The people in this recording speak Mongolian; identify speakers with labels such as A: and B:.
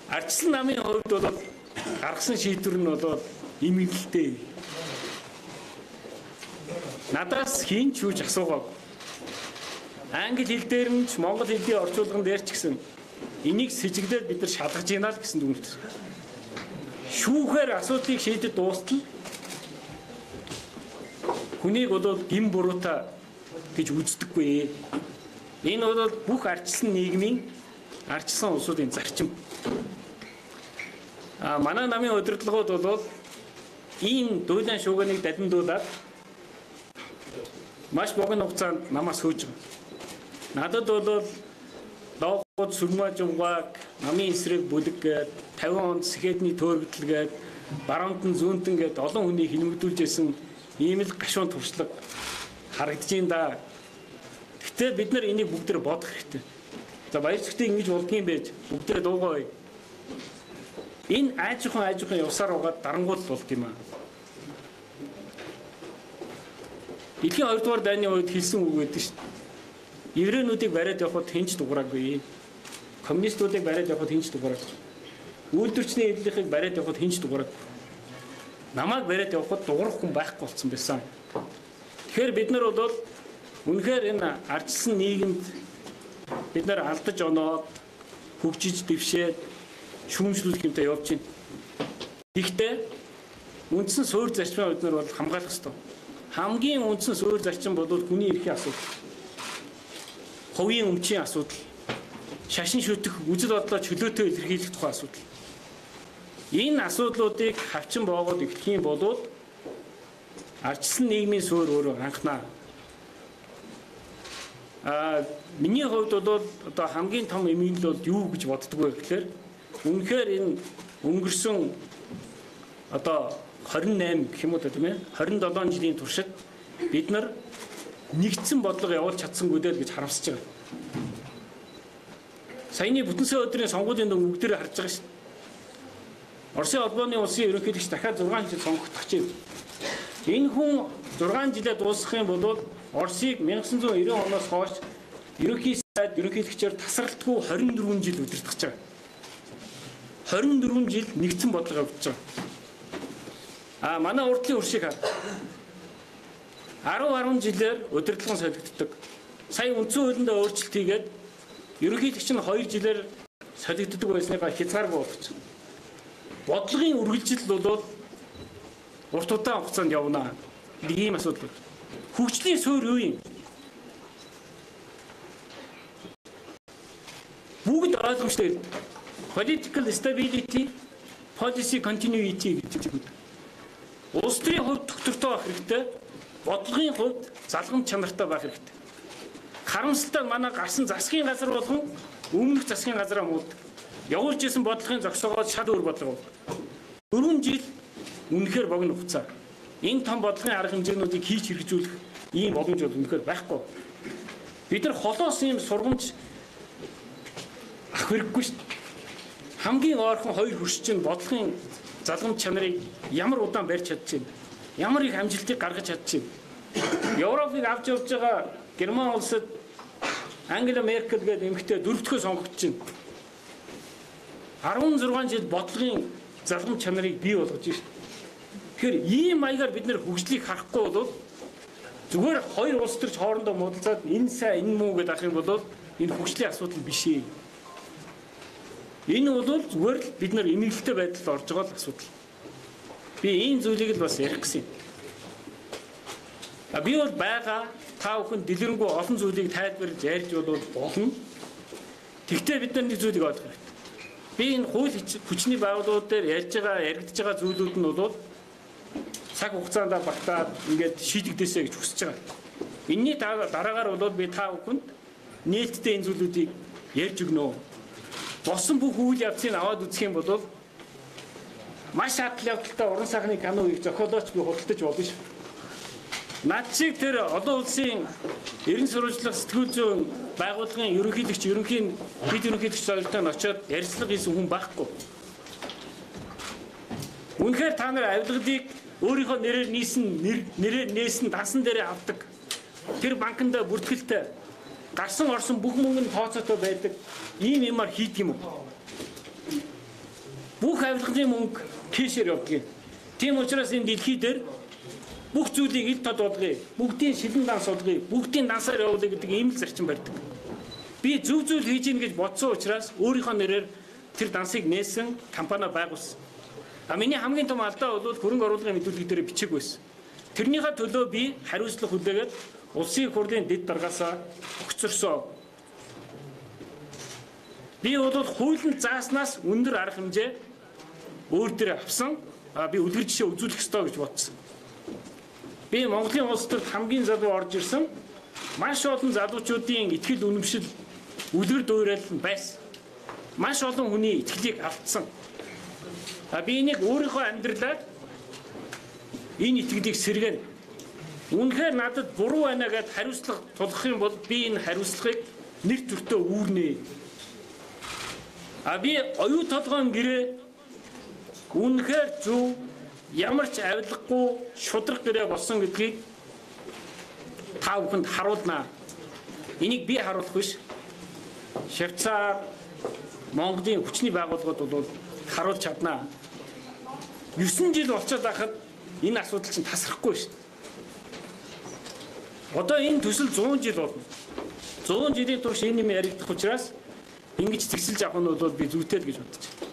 A: Ардчилсан намын хувьд бол гаргасан шийдвэр нь бол эмгэлтэй. Надаас хийн ч юуж асуугааг. Англи хэл дээр нь ч монгол хэлний орчуулган дээр ч гэсэн энийг сэжиглээд бид нар шалгаж ийна л гэсэн дүгнэлт. Шүүхээр асуудлыг шийдэж дуустал хүнийг бол гин буруутай гэж үздэггүй. Энэ бол бүх ардчилсан нийгмийн ардчилсан улсуудын зарчим. Манай намын удирдлагууд бол ийм дуйлан шуугианыг далиндуулаад маш богино хугацаанд намаас хөөж байгаа. Надад бол доогууд сүрмажуугааг намын эсрэг бүлэг гээд 50 онд сэхэдний төөргөдөл гээд баруунтан зүүнтэн гээд олон хүнийг хилмигдүүлж исэн ийм л гашуун туршлага харагдаж байна да. Гэхдээ бид нар энийг бүгдээр бодох хэрэгтэй. За баяр зүгтээ ингэж болдгийм байж бүгдээ дуугаа. Энэ аажхан явсаар угаад дарангуул болд юм аа. Дэлхийн 2 дугаар дайны үед хэлсэн үг байдаг шүү дээ. Еврейнүүдийг бариад явахад хинч дуграагүй. Коммунистуудыг бариад явахад хинч дуграагүй. Үйлдвэрчний эдлийнхийг бариад явахад хинч дуграагүй. Намайг бариад явахад дуграх хүн байхгүй болсон байсан. Тэгэхээр бид нар бол үнэхээр энэ ардчилсан нийгэмд бид нар алдаж оноод хөгжиж дэвшээд шүүмжлүүлэх юмтай явж байна. Гэхдээ үндсэн суурь зарчмын бид нар бол хамгаалах ёстой. Хамгийн үндсэн суурь зарчим бол хүний эрхийн асуудал. Хувийн өмчийн асуудал. Шашин шүтэх, үзэл бодлоо чөлөөтэй илэрхийлэх тухай асуудал. Энэ асуудлуудыг хавчин боогод эхлэх юм бол ардчилсан нийгмийн суурь өөрөө анхнаа. Миний хувьд бол одоо хамгийн том эмэглэл бол юу гэж боддог вэ гэхээр үнэхээр энэ өнгөрсөн одоо 28 гэх юм уу тийм ээ 27 жилийн туршид бид нар нэгдсэн бодлого явуулж чадсангүй дээ гэж харамсаж байгаа. Саяны бүтэн сая өдрийн сонгуулийн бүгд дээр харж байгаа шүү дээ. Оросын албаны улсын ерөнхийлөгч дахиад 6 жил сонгогдох чинь. Энэ хүн 6 жилээ дуусгах юм бол Оросыг 1990 оноос хойш ерөнхий сайд ерөнхийлөгчөөр тасралтгүй 24 жил удирдах байгаа. 24 жил нэгдсэн бодлого явуулж байгаа. Манай урдлын өршийг хаа. 10 жилээр удирдлагын солигддог. Сая үндсэн хуулиндаа өөрчлөлт хийгээд ерөнхийлөгч нь 2 жилээр солигддог байсныгаа хязгааргүй болгочихсон. Бодлогын үргэлжил бол урт удаан хугацаанд явна. Ийм асуудал. Хөгжлийн суурь юу юм? Бүгд ойлгомжтой. Political stability, policy continuity гэдэг үг. Улс төрийн хувьд доктортой байх хэрэгтэй. Бодлогын хувьд залгамж чанартай байх хэрэгтэй. Харамсалтай манай гарсан засгийн газар болгон өмнөх засгийн газараа муудаг. Явуулж исэн бодлогын зогсоогоод шал өөр бодлого. 4 жил үнэхээр богино хугацаа. Энэ том бодлогын арга хэмжээнүүдийг хийж хэрэгжүүлэх ийм боломж бол үнэхээр байхгүй. Бид нар холоос ийм сургамж ах хэрэггүй шүү дээ. Хамгийн ойрхон 2 хөрш чинь бодлогын залгамж чанарыг ямар удаан барьж чадчихэв. Ямар их амжилтыг гаргаж чадчихэв. Европыг авч явж байгаа Герман улсад Ангела Меркель гэдэг эмэгтэй дөрөвдүгээр сонгогдчихэв. 16 жил бодлогын залгамж чанарыг бий болгож байна. Тэгэхээр ийм маягаар бид нэр хөгжлийг харахгүй бол зүгээр хоёр улс төрч хоорондоо муудалцаад энэ сайн энэ муу гэдэг ах юм бол энэ хөгжлийн асуудал биш ээ. Энэ бол зүгээр л бид нар эмгэлтэй байдалд орж байгаа асуудал. Би ийм зүйлийг л бас ярих гэсэн юм. Би бол байгаа та бүхэн дэлгэрэнгүй олон зүйлийг тайлбарлаж ярьж болно. Тэгвэл бид нар нэг зүйлийг ойлгох хэрэгтэй. Би энэ хууль хүчний байгууллагууд дээр яригдж байгаа зүйлүүд нь бол цаг хугацаанд багтаад ингээд шийдэгдээсэй гэж хүсэж байгаа. Энийний дараагаар бол би та бүхэнд нээлттэй энэ зүйлүүдийг ярьж өгнө. Босон бүх үйл явцыг аваад үзэх юм бол маш хатал явдалтай уран сайхны киноыг зохиолооч би худалдаж болно шүү. Наад шиг тэр олон улсын эрен сурвалжлах сэтгүүл зүйн байгууллагын ерөнхийлөгч бид ерөнхийлөгч зорилттой нь очиод ярилцлага хийсэн хүн байхгүй. Үнэхээр та нар авилгалыг өөрийнхөө нэрээр нээсэн дасан дээрээ авдаг. Тэр банкнд бүртгэлтэй гарсан орсон бүх мөнгө нь тооцоотой байдаг. Ийм юмар хийдэг юм уу? Бүх авилгын мөнгө кэшээр явдаг. Тийм учраас энэ дэлхий дээр бүх зүйлийг ил тод болгоё. Бүгдийн шилэн данс болгоё. Бүгдийн дансаар явуулъя гэдэг ийм л зарчим барьдаг. Би зөв зүйл хийж ийн гэж бодсон учраас өөрийнхөө нэрээр тэр дансыг нээсэн компани байгуулсан. Миний хамгийн том алдаа бол хөрөнгө оруулалтын мэдүүлэг дээр бичиг байсан. Тэрнийхээ төлөө би хариуцлага хүлээгээд улсын их хурлын дэд даргаасаа өгцөрсөн. Би бол хуулийн зааснаас өндөр арга хэмжээ өөр дээр авсан. Би үлгэр жишээ үзүүлэх ёстой гэж бодсон. Би Монголын улс төрд хамгийн залуу орж ирсэн. Маш олон залуучуудын итгэл үнэмшил үлгэр дуурайлал байсан. Маш олон хүний итгэлийг автсан. Би энийг өөрийнхөө амьдралаар энэ итгэлийг сэргэн. Үнэхээр надад буруу байна гэдээ хариуцлага тулах юм бол би энэ хариуцлагыг нэр төртөө үүрнэ. Би оюу толгойн гэрээ үнэхээр зөв ямар ч авилгагүй шудраг гэрээ болсон гэдгийг та бүхэнд харуулнаа. Энийг би харуулах биш. Швейцар, Монголын хүчний байгууллагууд бол харуулж чаднаа. 9 жил болчиход байхад энэ асуудал чинь тасрахгүй шүү дээ. Одоо энэ төсөл 100 жил болно. 100 жилийн турш энэ юм яригдах учраас ингэж зэгсэлж авах нь бол би зүйтэй л гэж бодож байна.